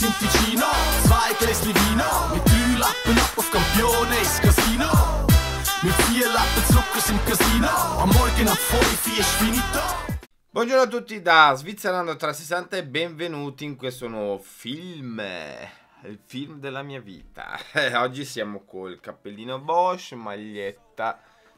im Ticino, 2 Gläsli Vino, mit 3 Lappen ab auf Campione ins Casino, mit 4 Lappen Zuckers im Casino, am Morgen ab 5 ist finito. Buongiorno a tutti da Svizzerland360 e benvenuti in questo nuovo film, il film della mia vita. Oggi siamo col cappellino Bosch, maglietta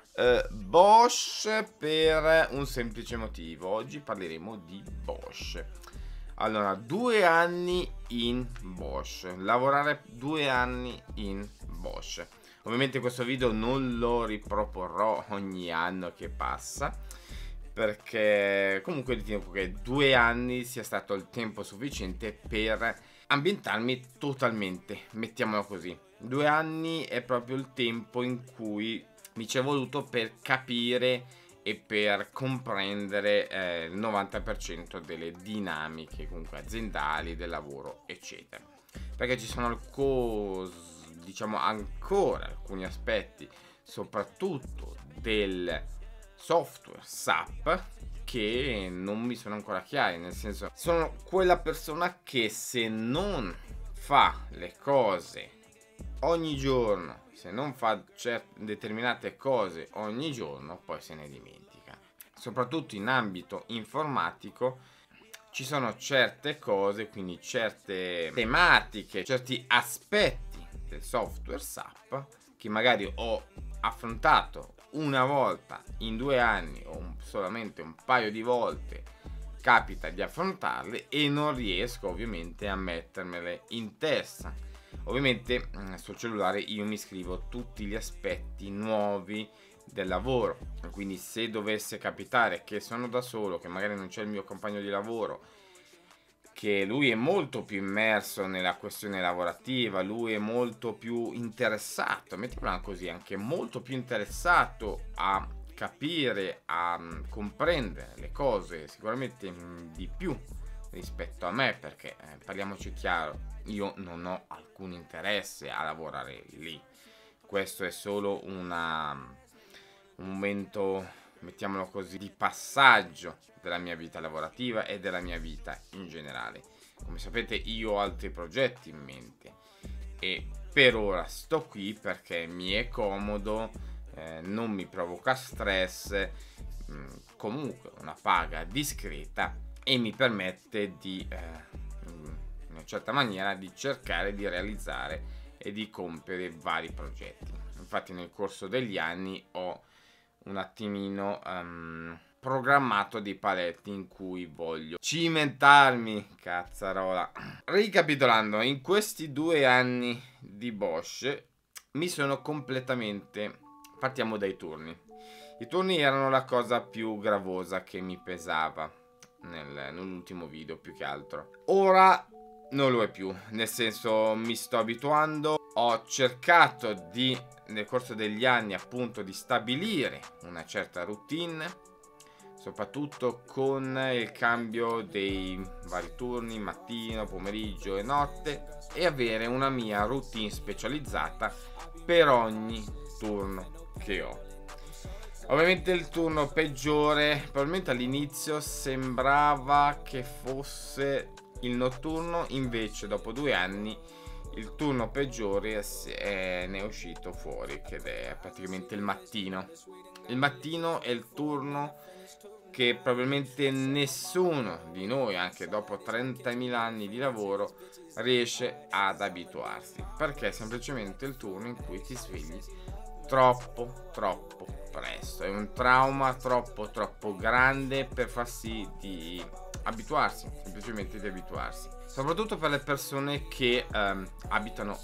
Bosch per un semplice motivo. Oggi parleremo di Bosch. Allora, 2 anni in Bosch, lavorare 2 anni in Bosch. Ovviamente questo video non lo riproporrò ogni anno che passa, perché comunque ritengo che 2 anni sia stato il tempo sufficiente per ambientarmi totalmente, mettiamolo così. 2 anni è proprio il tempo in cui mi ci è voluto per capire e per comprendere il 90% delle dinamiche comunque aziendali, del lavoro, eccetera. Perché ci sono diciamo ancora alcuni aspetti, soprattutto del software SAP, che non mi sono ancora chiari, nel senso, sono quella persona che se non fa le cose ogni giorno, se non fa determinate cose ogni giorno, poi se ne dimentica. Soprattutto in ambito informatico ci sono certe cose, quindi certe tematiche, certi aspetti del software SAP che magari ho affrontato una volta in 2 anni o solamente un paio di volte capita di affrontarle e non riesco ovviamente a mettermele in testa. Ovviamente sul cellulare io mi scrivo tutti gli aspetti nuovi del lavoro, quindi se dovesse capitare che sono da solo, che magari non c'è il mio compagno di lavoro, che lui è molto più immerso nella questione lavorativa, lui è molto più interessato, mettiamola così, anche molto più interessato a capire, a comprendere le cose sicuramente di più rispetto a me, perché parliamoci chiaro, io non ho alcun interesse a lavorare lì. Questo è solo un momento, mettiamolo così, di passaggio della mia vita lavorativa e della mia vita in generale. Come sapete io ho altri progetti in mente e per ora sto qui perché mi è comodo, non mi provoca stress, comunque una paga discreta e mi permette di in una certa maniera di cercare di realizzare e di compiere vari progetti. Infatti nel corso degli anni ho un attimino programmato dei paletti in cui voglio cimentarmi, cazzarola. Ricapitolando, in questi 2 anni di Bosch mi sono completamente... Partiamo dai turni. I turni erano la cosa più gravosa che mi pesava nell'ultimo video, più che altro. Ora non lo è più, nel senso mi sto abituando. Ho cercato di, nel corso degli anni appunto, di stabilire una certa routine, soprattutto con il cambio dei vari turni, mattino, pomeriggio e notte, e avere una mia routine specializzata per ogni turno che ho. Ovviamente il turno peggiore, probabilmente all'inizio sembrava che fosse il notturno, invece dopo 2 anni il turno peggiore ne è uscito fuori, che è praticamente il mattino. Il mattino è il turno che probabilmente nessuno di noi, anche dopo 30.000 anni di lavoro, riesce ad abituarsi, perché è semplicemente il turno in cui ti svegli troppo presto. È un trauma troppo grande per far sì di abituarsi, semplicemente di abituarsi, soprattutto per le persone che abitano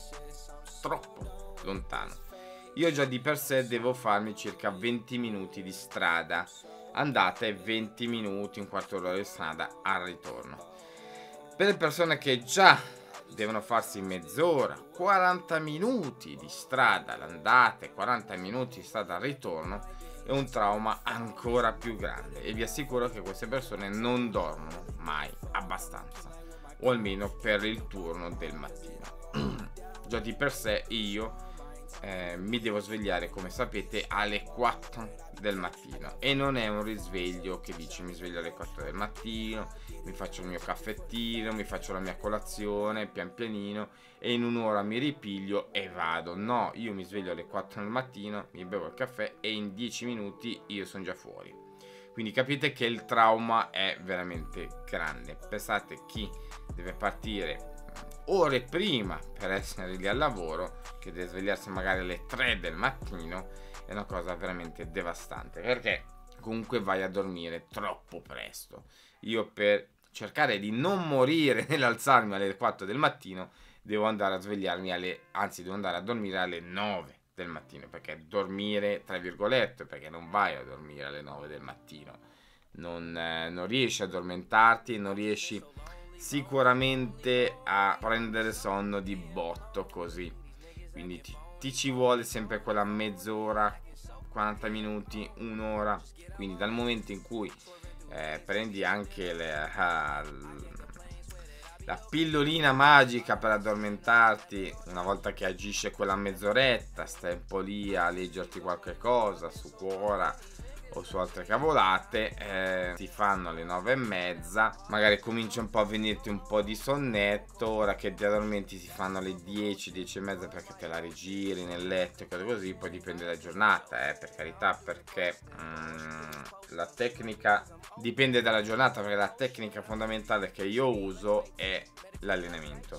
troppo lontano. Io già di per sé devo farmi circa 20 minuti di strada andata e 20 minuti, un quarto d'ora di strada al ritorno. Per le persone che già devono farsi mezz'ora, 40 minuti di strada all'andata e 40 minuti di strada al ritorno, è un trauma ancora più grande, e vi assicuro che queste persone non dormono mai abbastanza, o almeno per il turno del mattino. Già di per sé io mi devo svegliare, come sapete, alle 4 del mattino, e non è un risveglio che dici mi sveglio alle 4 del mattino, mi faccio il mio caffettino, mi faccio la mia colazione pian pianino e in un'ora mi ripiglio e vado. No, io mi sveglio alle 4 del mattino, mi bevo il caffè e in 10 minuti io sono già fuori. Quindi capite che il trauma è veramente grande. Pensate, chi deve partire ore prima per essere lì al lavoro, che deve svegliarsi magari alle 3 del mattino, è una cosa veramente devastante, perché comunque vai a dormire troppo presto. Io, per cercare di non morire nell'alzarmi alle 4 del mattino, devo andare a svegliarmi devo andare a dormire alle 9 del mattino, perché dormire, tra virgolette, perché non vai a dormire alle 9 del mattino, non riesci a addormentarti, non riesci sicuramente a prendere sonno di botto così. Quindi ti ci vuole sempre quella mezz'ora, 40 minuti, un'ora. Quindi dal momento in cui prendi anche la pillolina magica per addormentarti, una volta che agisce quella mezz'oretta, stai un po' lì a leggerti qualche cosa su Quora o su altre cavolate, ti fanno alle 9:30, magari comincia un po' a venirti un po' di sonnetto, ora che ti addormenti si fanno alle 10, 10:30, perché te la rigiri nel letto e cose così. Poi dipende dalla giornata, per carità, perché la tecnica dipende dalla giornata, perché la tecnica fondamentale che io uso è l'allenamento.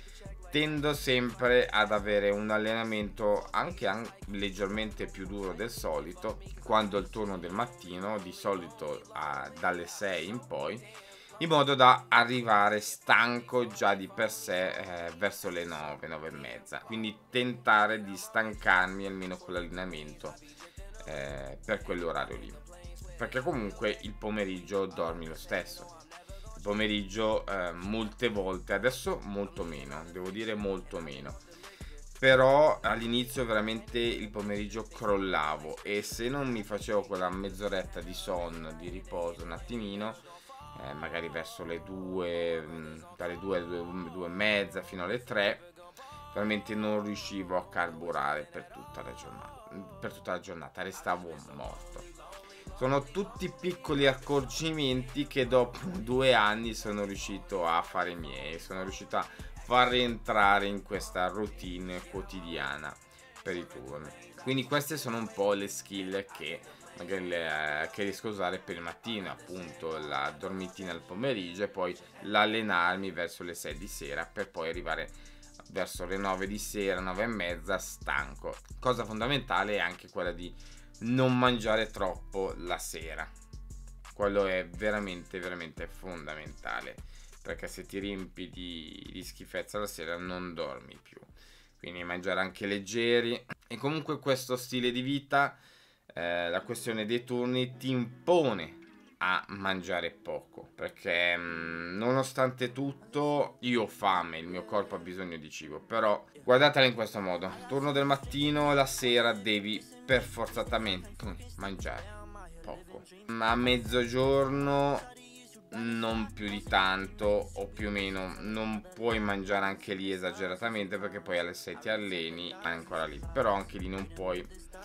Tendo sempre ad avere un allenamento anche leggermente più duro del solito quando è il turno del mattino, di solito dalle 6 in poi, in modo da arrivare stanco già di per sé verso le 9, 9:30. Quindi tentare di stancarmi almeno con l'allenamento per quell'orario lì, perché comunque il pomeriggio dormi lo stesso. Il pomeriggio molte volte, adesso molto meno, devo dire molto meno, però all'inizio veramente il pomeriggio crollavo, e se non mi facevo quella mezz'oretta di sonno, di riposo un attimino, magari verso le 2, dalle 2 alle 2:30 fino alle 3, veramente non riuscivo a carburare per tutta la giornata, restavo morto. Sono tutti piccoli accorgimenti che dopo 2 anni sono riuscito a fare miei, sono riuscito a far rientrare in questa routine quotidiana per i turni. Quindi queste sono un po' le skill che magari che riesco a usare per il mattino, appunto la dormitina al pomeriggio e poi l'allenarmi verso le 6 di sera, per poi arrivare verso le 9 di sera, 9:30 stanco. Cosa fondamentale è anche quella di non mangiare troppo la sera. Quello è veramente veramente fondamentale, perché se ti riempi di schifezza la sera non dormi più. Quindi mangiare anche leggeri. E comunque questo stile di vita, la questione dei turni ti impone a mangiare poco, perché nonostante tutto io ho fame, il mio corpo ha bisogno di cibo, però guardatela in questo modo: turno del mattino, la sera devi per forzatamente mangiare poco, ma a mezzogiorno non più di tanto, o più o meno non puoi mangiare anche lì esageratamente, perché poi alle 6 ti alleni ancora lì, però anche lì non puoi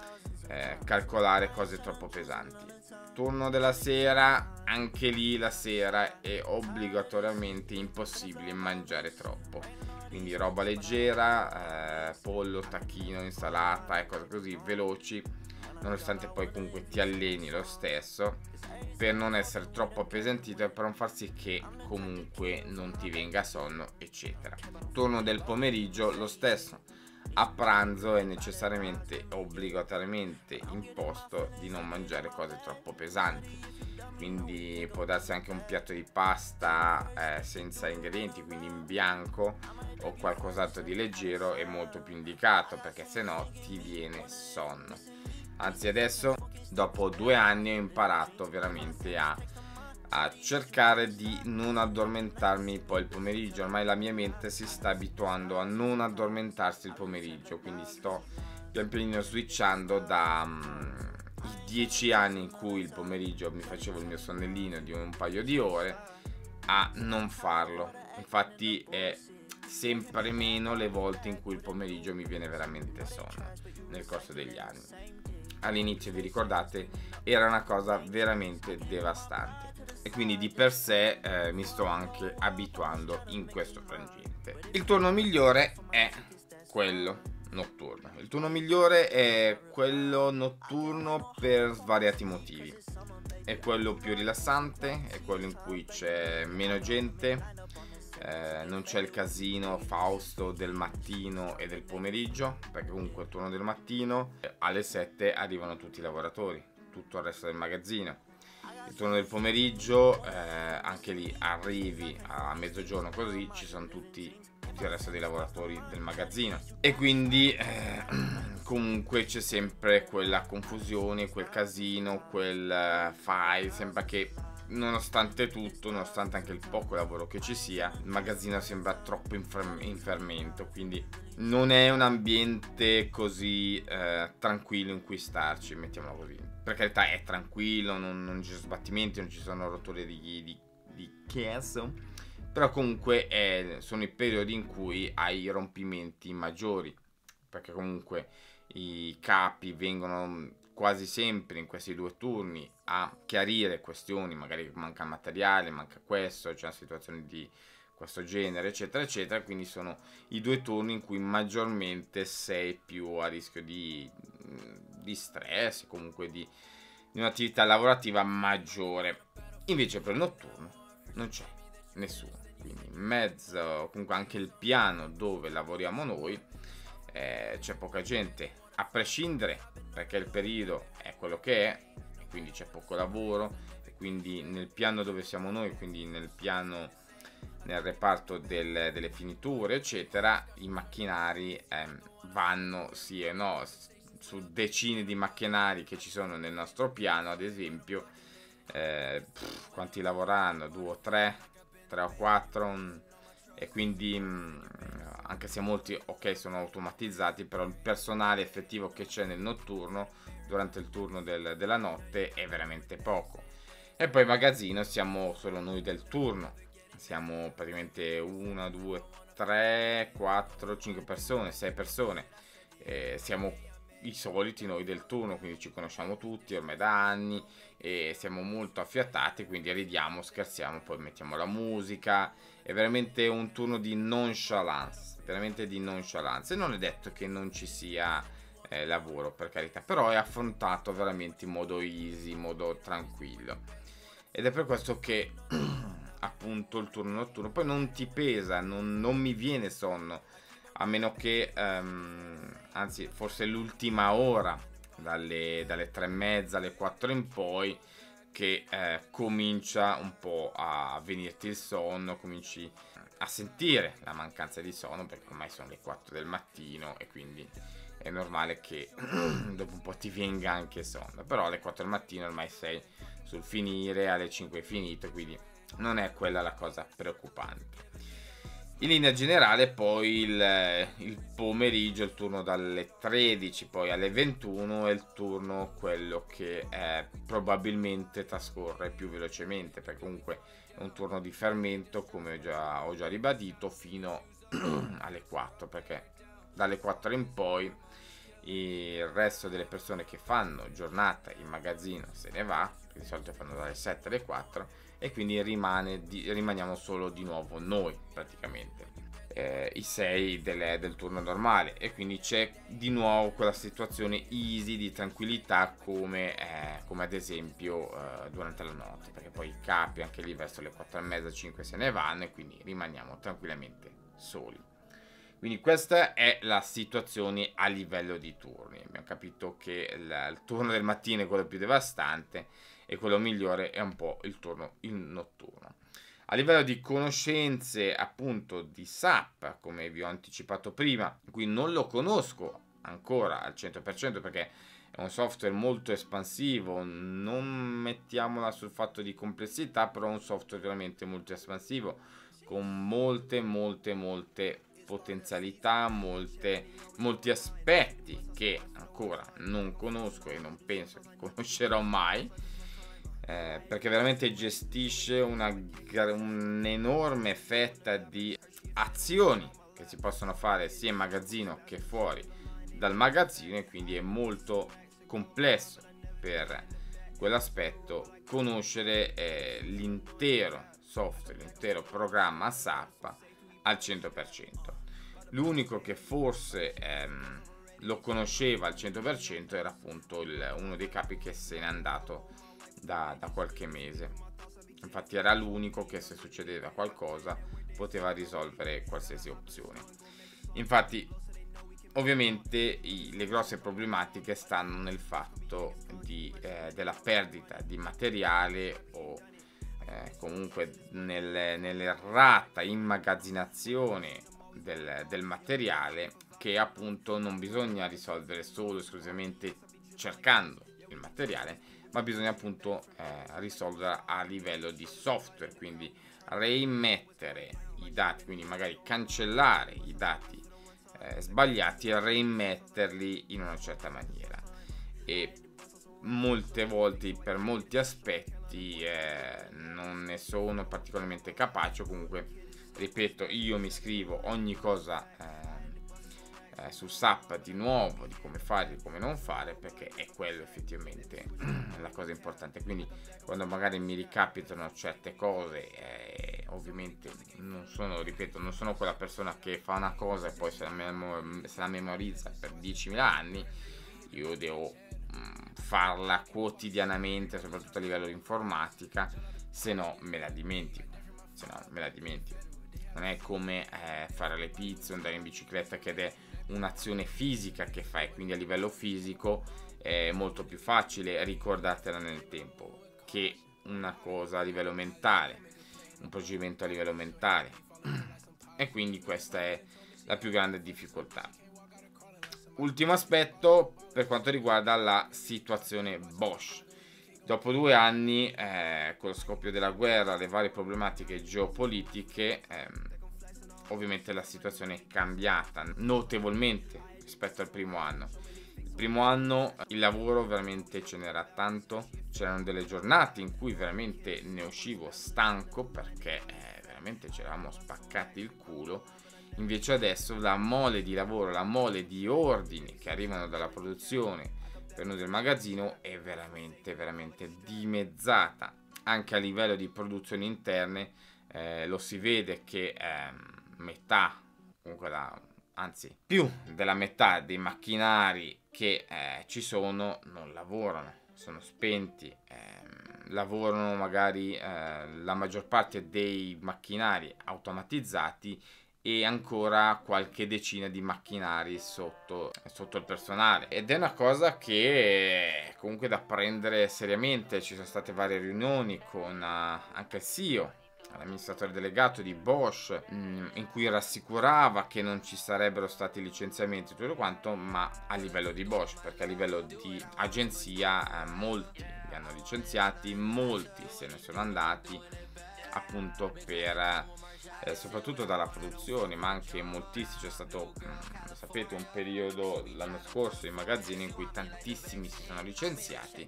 calcolare cose troppo pesanti. Turno della sera, anche lì la sera è obbligatoriamente impossibile mangiare troppo, quindi roba leggera, pollo, tacchino, insalata e cose così veloci, nonostante poi comunque ti alleni lo stesso, per non essere troppo appesantito e per non far sì che comunque non ti venga sonno, eccetera. Turno del pomeriggio lo stesso. A pranzo è necessariamente, obbligatoriamente imposto di non mangiare cose troppo pesanti, quindi può darsi anche un piatto di pasta senza ingredienti, quindi in bianco, o qualcos'altro di leggero è molto più indicato, perché se no ti viene sonno. Anzi, adesso dopo 2 anni ho imparato veramente a cercare di non addormentarmi poi il pomeriggio. Ormai la mia mente si sta abituando a non addormentarsi il pomeriggio, quindi sto pian pianino switchando da i 10 anni in cui il pomeriggio mi facevo il mio sonnellino di un paio di ore a non farlo. Infatti sempre meno le volte in cui il pomeriggio mi viene veramente sonno nel corso degli anni. All'inizio, vi ricordate, era una cosa veramente devastante e quindi di per sé mi sto anche abituando in questo frangente. Il turno migliore è quello notturno. Il turno migliore è quello notturno per svariati motivi. È quello più rilassante, è quello in cui c'è meno gente, non c'è il casino fausto del mattino e del pomeriggio, perché comunque il turno del mattino alle 7 arrivano tutti i lavoratori, tutto il resto del magazzino. Il turno del pomeriggio anche lì arrivi a mezzogiorno, così ci sono tutti il resto dei lavoratori del magazzino e quindi comunque c'è sempre quella confusione, quel casino, quel file, sembra che nonostante tutto, nonostante anche il poco lavoro che ci sia, il magazzino sembra troppo in fermento, quindi non è un ambiente così tranquillo in cui starci, mettiamolo così. Per carità è tranquillo, non ci sono sbattimenti, non ci sono rotture di chieso, però comunque sono i periodi in cui hai rompimenti maggiori, perché comunque i capi vengono quasi sempre in questi 2 turni a chiarire questioni, magari manca materiale, manca questo, c'è una situazione di questo genere, eccetera eccetera, quindi sono i 2 turni in cui maggiormente sei più a rischio di stress, comunque di un'attività lavorativa maggiore. Invece per il notturno non c'è nessuno, quindi in mezzo, comunque anche il piano dove lavoriamo noi c'è poca gente, a prescindere, perché il periodo è quello che è, e quindi c'è poco lavoro, e quindi nel piano dove siamo noi, quindi nel piano, nel reparto delle finiture eccetera, i macchinari vanno sì e no, su decine di macchinari che ci sono nel nostro piano, ad esempio, quanti lavoreranno? 2 o 3 o 4, e quindi anche se molti sono automatizzati, però il personale effettivo che c'è nel notturno durante il turno della notte è veramente poco. E poi in magazzino siamo solo noi del turno, siamo praticamente 1, 2, 3, 4, 5 persone, 6 persone, siamo i soliti noi del turno, quindi ci conosciamo tutti ormai da anni e siamo molto affiatati, quindi ridiamo, scherziamo, poi mettiamo la musica. È veramente un turno di nonchalance, veramente di nonchalance, e non è detto che non ci sia lavoro, per carità, però è affrontato veramente in modo easy, in modo tranquillo, ed è per questo che appunto il turno notturno poi non ti pesa, non mi viene sonno, a meno che anzi forse l'ultima ora dalle 3:30 alle 4 in poi, che comincia un po' a venirti il sonno, cominci a sentire la mancanza di sonno, perché ormai sono le 4 del mattino e quindi è normale che dopo un po' ti venga anche sonno, però alle 4 del mattino ormai sei sul finire, alle 5 è finito, quindi non è quella la cosa preoccupante. In linea generale poi il pomeriggio, il turno dalle 13 poi alle 21 è il turno quello che probabilmente trascorre più velocemente, perché comunque è un turno di fermento, come ho già ribadito, fino alle 4, perché dalle 4 in poi il resto delle persone che fanno giornata in magazzino se ne va, di solito fanno dalle 7 alle 4, e quindi rimaniamo solo di nuovo noi praticamente, i 6 del turno normale, e quindi c'è di nuovo quella situazione easy di tranquillità come ad esempio durante la notte, perché poi i capi anche lì verso le 4:30, 5 se ne vanno, e quindi rimaniamo tranquillamente soli. Quindi questa è la situazione a livello di turni. Abbiamo capito che il turno del mattino è quello più devastante e quello migliore è un po' il turno notturno. A livello di conoscenze appunto di SAP, come vi ho anticipato prima, qui non lo conosco ancora al 100% perché è un software molto espansivo, non mettiamola sul fatto di complessità, però è un software veramente molto espansivo, con molte potenzialità, molti aspetti che ancora non conosco e non penso che conoscerò mai, perché veramente gestisce un'enorme fetta di azioni che si possono fare sia in magazzino che fuori dal magazzino, e quindi è molto complesso per quell'aspetto conoscere l'intero software, l'intero programma SAP al 100%. L'unico che forse lo conosceva al 100% era appunto uno dei capi che se n'è andato da qualche mese. Infatti era l'unico che, se succedeva qualcosa, poteva risolvere qualsiasi opzione. Infatti ovviamente le grosse problematiche stanno nel fatto della perdita di materiale o comunque nell'errata immagazzinazione del materiale, che appunto non bisogna risolvere solo esclusivamente cercando il materiale, ma bisogna appunto risolvere a livello di software, quindi reimmettere i dati, quindi magari cancellare i dati sbagliati e reimmetterli in una certa maniera. E molte volte, per molti aspetti, non ne sono particolarmente capace, o comunque, ripeto, io mi scrivo ogni cosa su SAP di nuovo, di come fare, di come non fare, perché è quello effettivamente la cosa importante. Quindi quando magari mi ricapitano certe cose, ovviamente non sono quella persona che fa una cosa e poi se la memorizza per 10.000 anni. Io devo farla quotidianamente, soprattutto a livello di informatica, se no me la dimentico. Non è come fare le pizze, andare in bicicletta, che è un'azione fisica che fai, quindi a livello fisico è molto più facile ricordartela nel tempo che una cosa a livello mentale, un procedimento a livello mentale, e quindi questa è la più grande difficoltà. Ultimo aspetto per quanto riguarda la situazione Bosch. Dopo 2 anni, con lo scoppio della guerra, le varie problematiche geopolitiche, ovviamente la situazione è cambiata notevolmente rispetto al primo anno. Il primo anno il lavoro veramente ce n'era tanto, c'erano delle giornate in cui veramente ne uscivo stanco perché veramente ci eravamo spaccati il culo. Invece adesso la mole di lavoro, la mole di ordini che arrivano dalla produzione per noi del magazzino è veramente dimezzata. Anche a livello di produzioni interne lo si vede che metà, comunque anzi più della metà dei macchinari che ci sono non lavorano, sono spenti. Lavorano magari la maggior parte dei macchinari automatizzati e ancora qualche decina di macchinari sotto il personale, ed è una cosa che è comunque da prendere seriamente. Ci sono state varie riunioni con anche il CEO, l'amministratore delegato di Bosch, in cui rassicurava che non ci sarebbero stati licenziamenti e tutto quanto, ma a livello di Bosch, perché a livello di agenzia molti li hanno licenziati, molti se ne sono andati appunto per soprattutto dalla produzione, ma anche moltissimi. C'è stato, lo sapete, un periodo l'anno scorso in magazzini in cui tantissimi si sono licenziati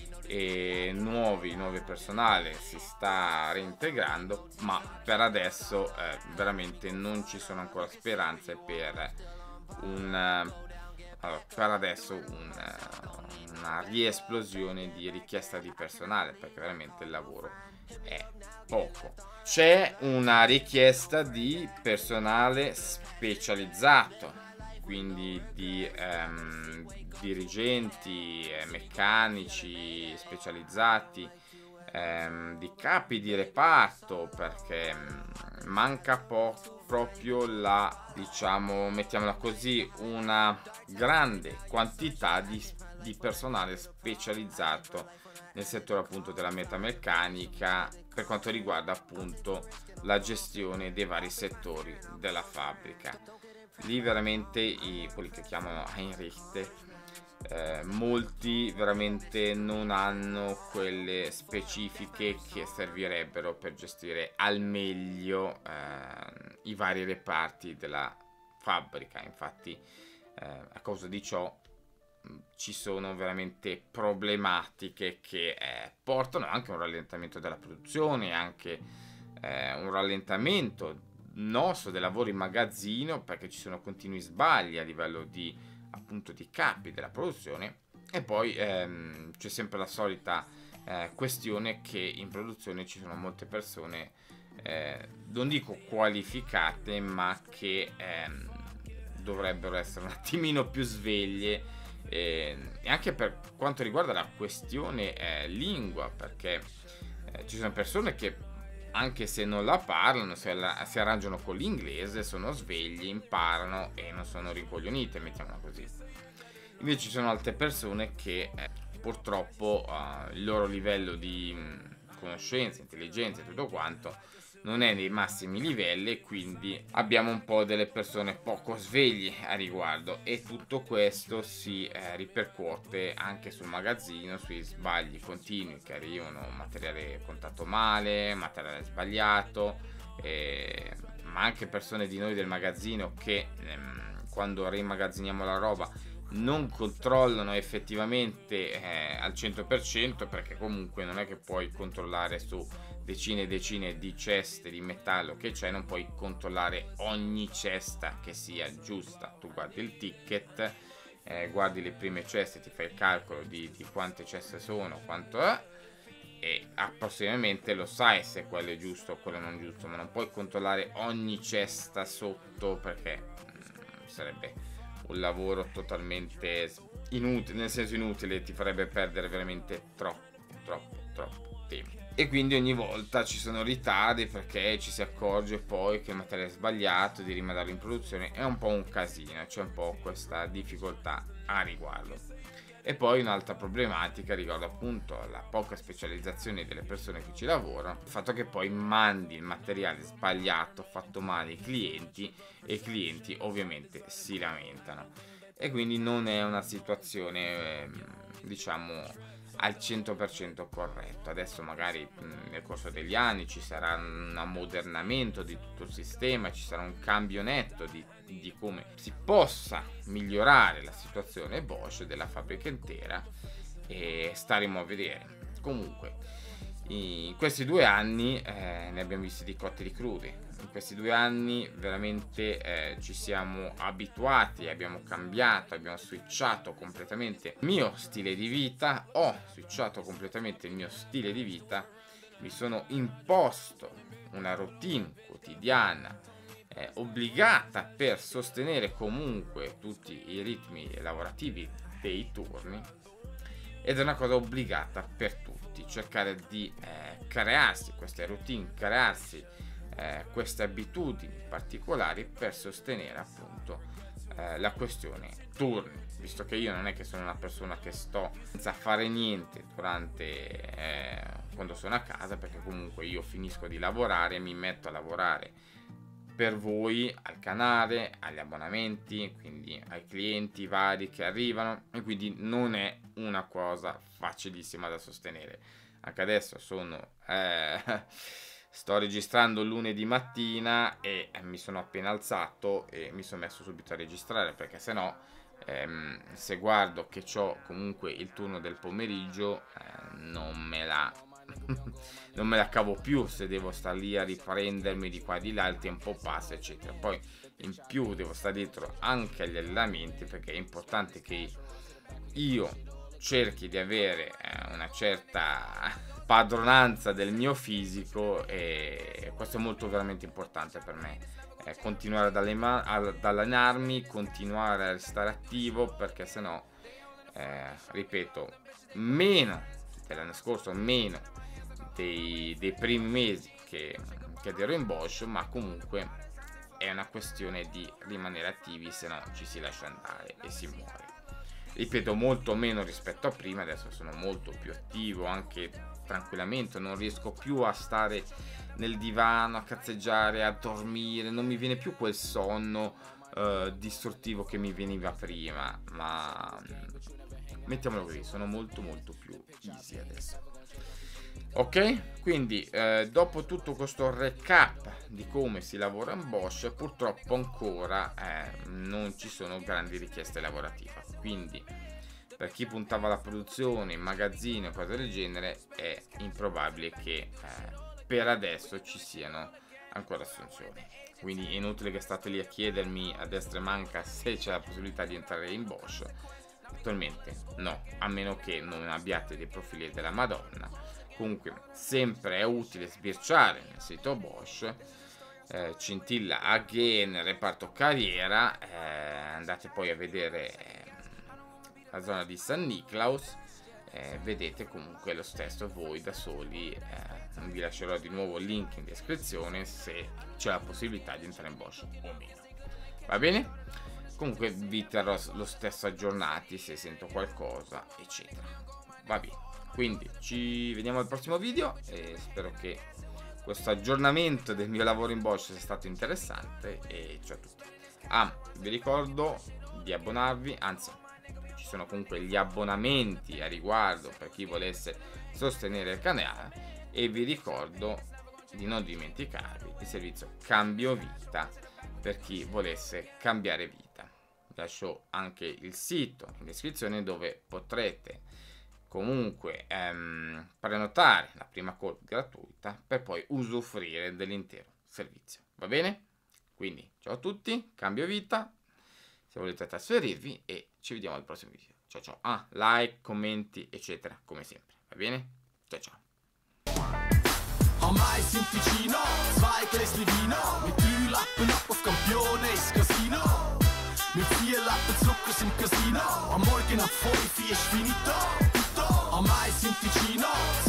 e nuove personale si sta reintegrando, ma per adesso veramente non ci sono ancora speranze per una riesplosione di richiesta di personale, perché veramente il lavoro è poco. C'è una richiesta di personale specializzato, quindi di dirigenti, meccanici specializzati, di capi di reparto, perché manca proprio mettiamola così, una grande quantità di personale specializzato nel settore appunto della metalmeccanica, per quanto riguarda appunto la gestione dei vari settori della fabbrica. Lì veramente quelli che chiamano Einrichte, molti veramente non hanno quelle specifiche che servirebbero per gestire al meglio i vari reparti della fabbrica. Infatti a causa di ciò ci sono veramente problematiche che portano anche a un rallentamento della produzione, anche un rallentamento nostro, del lavoro in magazzino, perché ci sono continui sbagli a livello di, appunto, di capi della produzione. E poi c'è sempre la solita questione che in produzione ci sono molte persone, non dico qualificate, ma che dovrebbero essere un attimino più sveglie, e anche per quanto riguarda la questione lingua, perché ci sono persone che, anche se non la parlano, si arrangiano con l'inglese, sono svegli, imparano e non sono rincoglionite, mettiamola così. Invece ci sono altre persone che purtroppo il loro livello di conoscenza, intelligenza e tutto quanto non è nei massimi livelli, e quindi abbiamo un po' delle persone poco svegli a riguardo, e tutto questo si ripercuote anche sul magazzino, sui sbagli continui che arrivano, materiale contato male, materiale sbagliato, ma anche persone di noi del magazzino che quando reimmagazziniamo la roba non controllano effettivamente al 100%, perché comunque non è che puoi controllare su decine e decine di ceste di metallo che c'è, non puoi controllare ogni cesta che sia giusta. Tu guardi il ticket, guardi le prime ceste, ti fai il calcolo di quante ceste sono, quanto è, e approssimativamente lo sai se quello è giusto o quello non giusto, ma non puoi controllare ogni cesta sotto, perché sarebbe un lavoro totalmente inutile, nel senso inutile, ti farebbe perdere veramente troppo tempo. E quindi ogni volta ci sono ritardi, perché ci si accorge poi che il materiale è sbagliato, di rimandarlo in produzione è un po' un casino, c'è un po' questa difficoltà a riguardo. E poi un'altra problematica riguarda appunto la poca specializzazione delle persone che ci lavorano, il fatto che poi mandi il materiale sbagliato, fatto male ai clienti, e i clienti ovviamente si lamentano, e quindi non è una situazione diciamo al 100% corretto. Adesso magari nel corso degli anni ci sarà un ammodernamento di tutto il sistema, ci sarà un cambio netto di come si possa migliorare la situazione Bosch della fabbrica intera, e staremo a vedere. Comunque in questi 2 anni ne abbiamo visti di cotti e di crudi. In questi 2 anni veramente ci siamo abituati, abbiamo cambiato, abbiamo switchato completamente il mio stile di vita, ho switchato completamente il mio stile di vita, mi sono imposto una routine quotidiana obbligata per sostenere comunque tutti i ritmi lavorativi dei turni, ed è una cosa obbligata per tutti, cercare di crearsi queste routine, crearsi queste abitudini particolari per sostenere appunto la questione turni, visto che io non è che sono una persona che sto senza fare niente durante quando sono a casa, perché comunque io finisco di lavorare e mi metto a lavorare per voi, al canale, agli abbonamenti, quindi ai clienti vari che arrivano, e quindi non è una cosa facilissima da sostenere. Anche adesso sto registrando lunedì mattina e mi sono appena alzato e mi sono messo subito a registrare, perché sennò se guardo che ho comunque il turno del pomeriggio non me la cavo più, se devo stare lì a riprendermi di qua e di là, il tempo passa eccetera. Poi in più devo stare dietro anche agli allenamenti, perché è importante che io cerchi di avere una certa padronanza del mio fisico, e questo è molto veramente importante per me, continuare ad allenarmi, continuare a restare attivo, perché sennò ripeto, meno dell'anno scorso, meno dei primi mesi che ero in Bosch, ma comunque è una questione di rimanere attivi, se no ci si lascia andare e si muore. Ripeto, molto meno rispetto a prima, adesso sono molto più attivo anche tranquillamente, non riesco più a stare nel divano a cazzeggiare, a dormire, non mi viene più quel sonno distruttivo che mi veniva prima, ma mettiamolo così, sono molto più easy adesso. Ok, quindi dopo tutto questo recap di come si lavora in Bosch, purtroppo ancora non ci sono grandi richieste lavorative, quindi per chi puntava alla produzione in magazzino e cose del genere è improbabile che per adesso ci siano ancora assunzioni. Quindi è inutile che state lì a chiedermi a destra e manca se c'è la possibilità di entrare in Bosch. Attualmente no, a meno che non abbiate dei profili della Madonna. Comunque sempre è utile sbirciare nel sito Bosch, scintilla again reparto carriera, andate poi a vedere la zona di San Niklaus, vedete comunque lo stesso voi da soli. Vi lascerò di nuovo il link in descrizione se c'è la possibilità di entrare in Bosch o meno. Va bene? Comunque vi terrò lo stesso aggiornati se sento qualcosa, eccetera. Va bene, quindi ci vediamo al prossimo video e spero che questo aggiornamento del mio lavoro in Bosch sia stato interessante. E ciao a tutti. Vi ricordo di abbonarvi, anzi ci sono comunque gli abbonamenti a riguardo per chi volesse sostenere il canale, e vi ricordo di non dimenticarvi il servizio Cambio Vita per chi volesse cambiare vita. Lascio anche il sito in descrizione dove potrete comunque prenotare la prima call gratuita per poi usufruire dell'intero servizio. Va bene? Quindi ciao a tutti, Cambio Vita, se volete trasferirvi, e ci vediamo al prossimo video. Ciao ciao. Like, commenti, eccetera, come sempre. Va bene? Ciao ciao. Am Mais im Ticino, 2 Gläschen Vino, mit 3 Lappen ab auf Campione ins Casino. Mit 4 Lappen Zuckers im Casino, am Morgen ab 5 ist finito. Am Mais im Ticino,